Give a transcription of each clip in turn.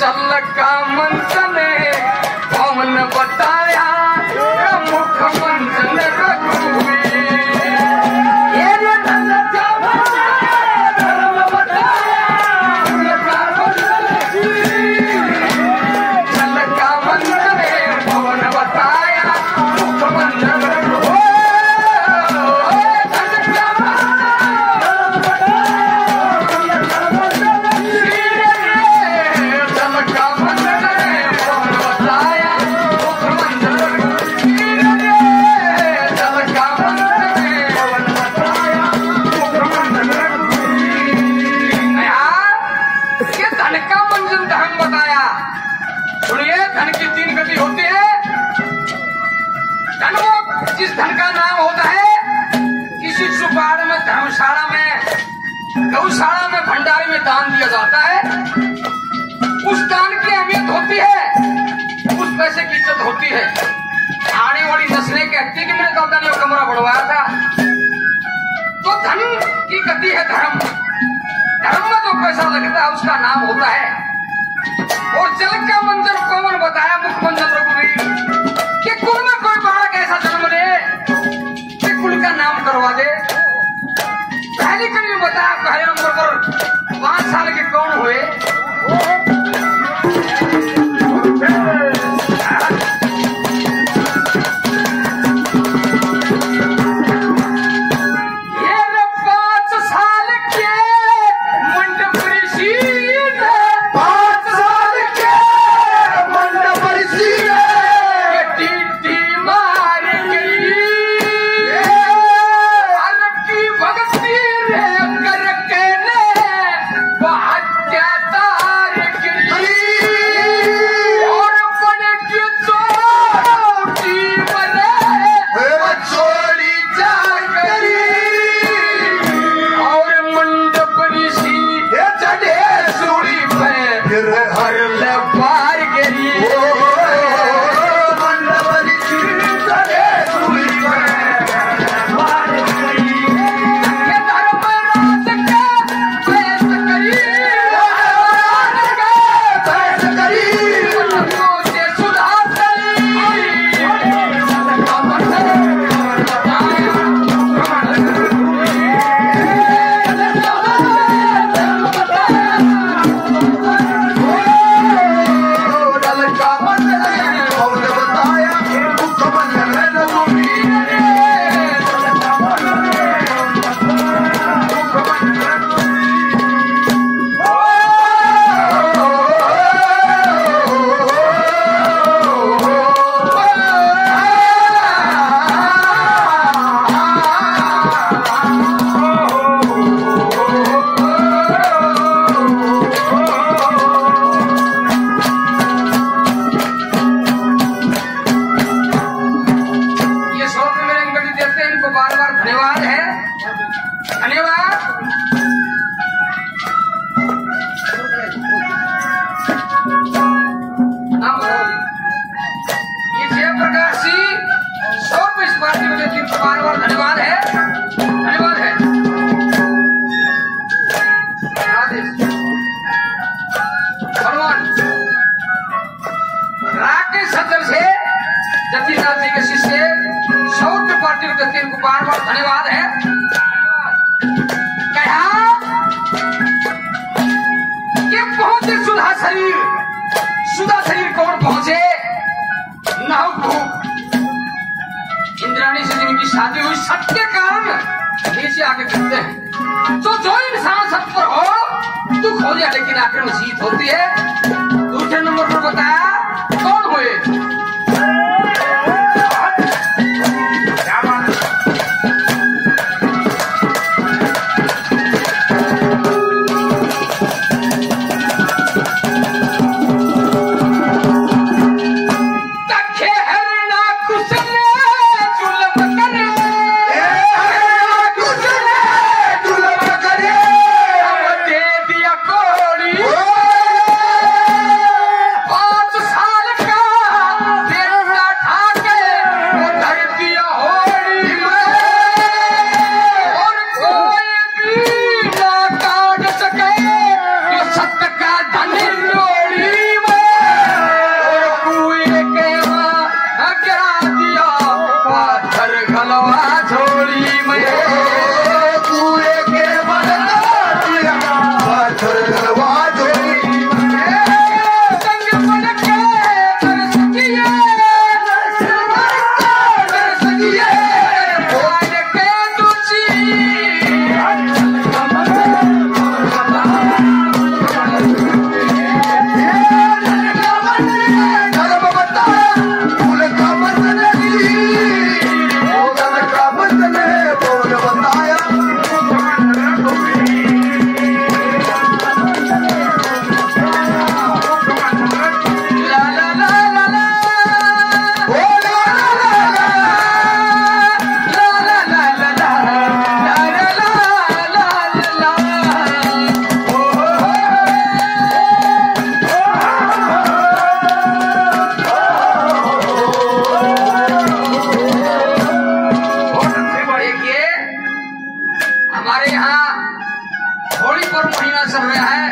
चल का मंचन पवन बताया मुख मंचन रघुवीर गौशाला में भंडारे में दान दिया जाता है। उस दान की अहमियत होती है, उस पैसे की इज्जत होती है। आने वाली नस्लें कहती कि मैंने दादा ने कमरा बढ़वाया था। तो धन की गति है धर्म, धर्म में जो पैसा लगता है उसका नाम होता है। और जल का मंजर कौन बताया मुख मंजर रघुवीर कि कुल में कोई बालक ऐसा जन्म ले कि कुल का नाम करवा दे। पहली कड़ी में बताया पहले नंबर पर 5 साल के कौन हुए। धन्यवाद है। ये पहुंचे सुधा शरीर कौन पहुंचे? इंद्राणी से जिनकी शादी हुई सत्य के कारण नीचे आके गिरते हैं। तो जो इंसान सत्य पर हो दुख हो जाए लेकिन आखिर में जीत होती है। दूसरे नंबर पर बताया कौन हुए? में हमारे यहाँ होली पर महीना चल रहा है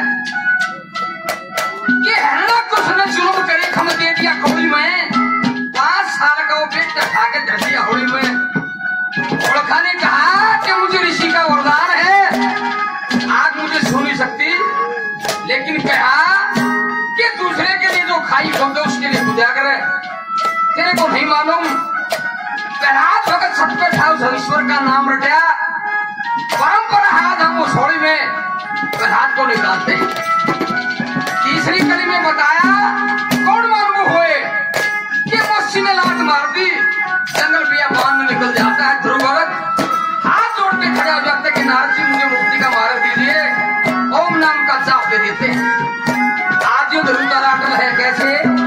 कि हरना कुछ न जुल्म करे खम दे दिया होली में 5 साल का वो पेट खा के धर दिया होली में। ओळखा ने कहा कि मुझे ऋषि का वरदान है, आग मुझे छू नहीं सकती, लेकिन कहा कि दूसरे के लिए जो खाई खोदो उसके लिए पूजा करे। तेरे को नहीं मालूम प्रहलाद भगत छत पे था, उस ईश्वर का नाम रटा, परंपरा है हम उस होली में प्रहलाद को निकालते। तीसरी कड़ी में बताया कौन मालूम हुए कि मच्छी ने लात मार दी, जंगल पिया बांध में निकल जाता है। ध्रुव भगत हाथ जोड़ के खड़े हो जाते कि नारद जी मुझे मुक्ति का मार्ग दीजिए, ओम नाम का जाप दे देते। आज जो ध्रुव का राटल है कैसे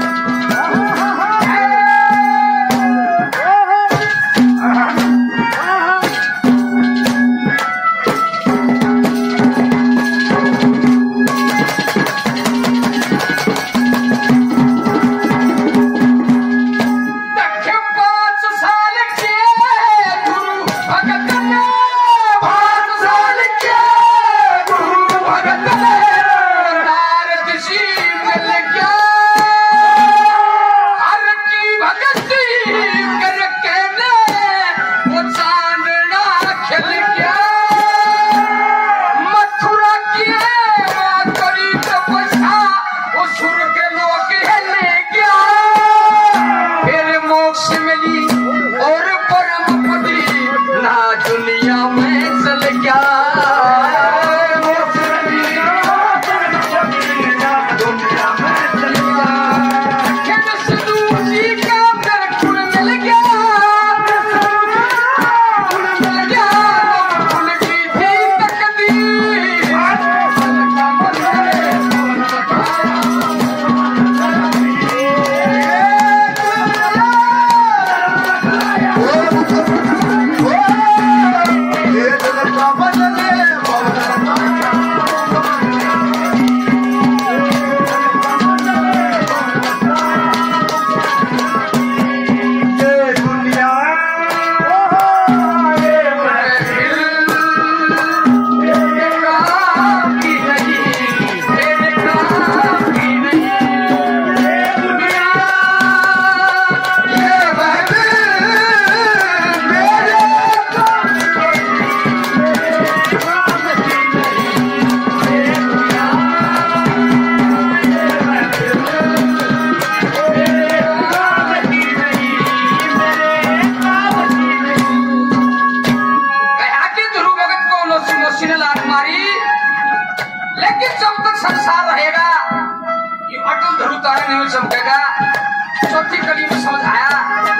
संसार रहेगा ये अटल ध्रुव तारे नहीं चमकेगा। चौथी कड़ी में समझ आया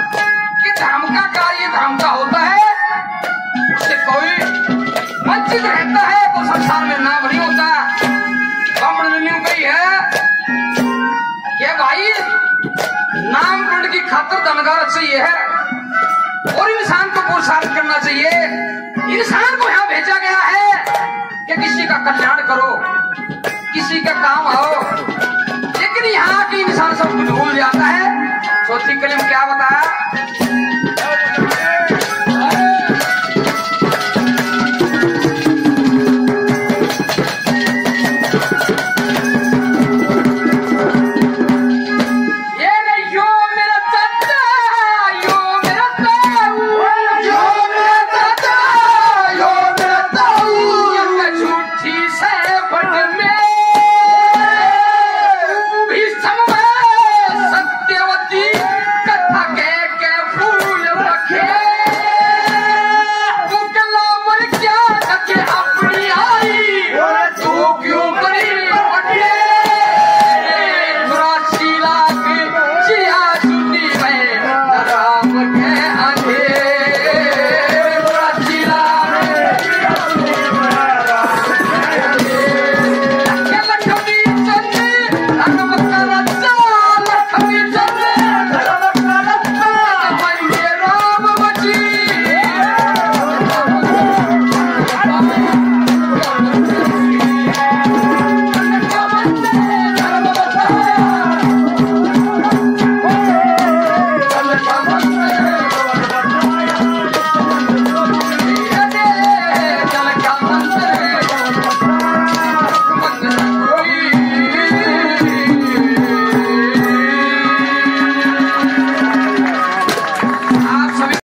कि धर्म का कार्य धर्म का होता है, उससे कोई वंचित रहता है तो संसार में नाम नहीं होता। ब्राह्मण ने कही है कि भाई नाम पुण्य की खातिर धनगार चाहिए है और इंसान को पुरुषार्थ करना चाहिए। इंसान को यहाँ भेजा गया है कि किसी का कल्याण करो, किसी का काम आओ, लेकिन यहाँ की इंसान सब कुछ भूल जाता है। चौथी कड़ी में क्या बताया